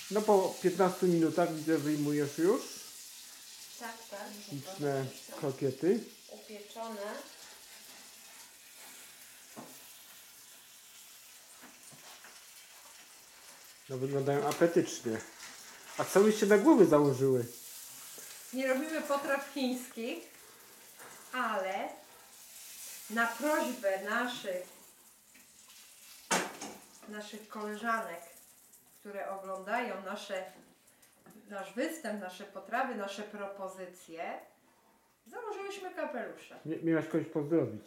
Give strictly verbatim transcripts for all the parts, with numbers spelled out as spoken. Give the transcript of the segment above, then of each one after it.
No po piętnastu minutach widzę, wyjmujesz już Tak, tak. liczne krokiety. Upieczone. No wyglądają apetycznie. A co byście na głowy założyły? Nie robimy potraw chińskich, ale na prośbę naszych, naszych koleżanek, które oglądają nasze, nasz występ, nasze potrawy, nasze propozycje, założyłyśmy kapelusze. Mie- Miałaś kogoś pozdrowić.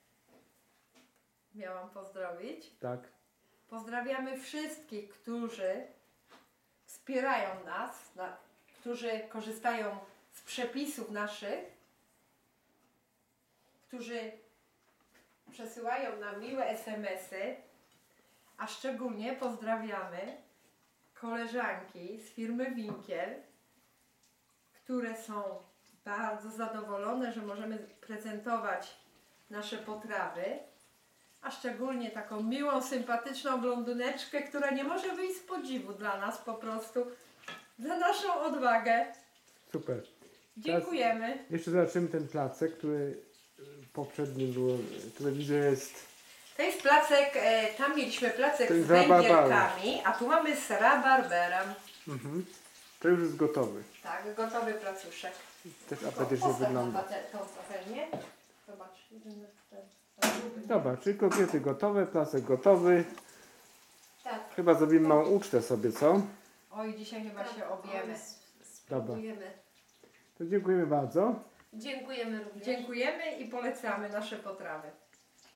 Miałam pozdrowić. Tak. Pozdrawiamy wszystkich, którzy wspierają nas, na, którzy korzystają z przepisów naszych, którzy przesyłają nam miłe es em esy, a szczególnie pozdrawiamy koleżanki z firmy Winkiel, które są bardzo zadowolone, że możemy prezentować nasze potrawy, a szczególnie taką miłą, sympatyczną blondyneczkę, która nie może wyjść z podziwu dla nas po prostu, za naszą odwagę. Super. Dziękujemy. Jeszcze zobaczymy ten placek, który y, poprzedni był, który widzę jest... To jest placek, e, tam mieliśmy placek To z jest z rabarbarem. węgierkami, a tu mamy z rabarberem. Mhm. To już jest gotowy. Tak, gotowy placuszek. Też apetycznie Postaw na wygląda. pate- tą patelnię. Zobacz, jeden ten. Dobra, czyli kokiety gotowe, placek gotowy. Tak. Chyba zrobimy małą ucztę sobie, co? Oj, dzisiaj chyba się objemy. Spróbujemy. To dziękujemy bardzo. Dziękujemy również. Dziękujemy i polecamy nasze potrawy.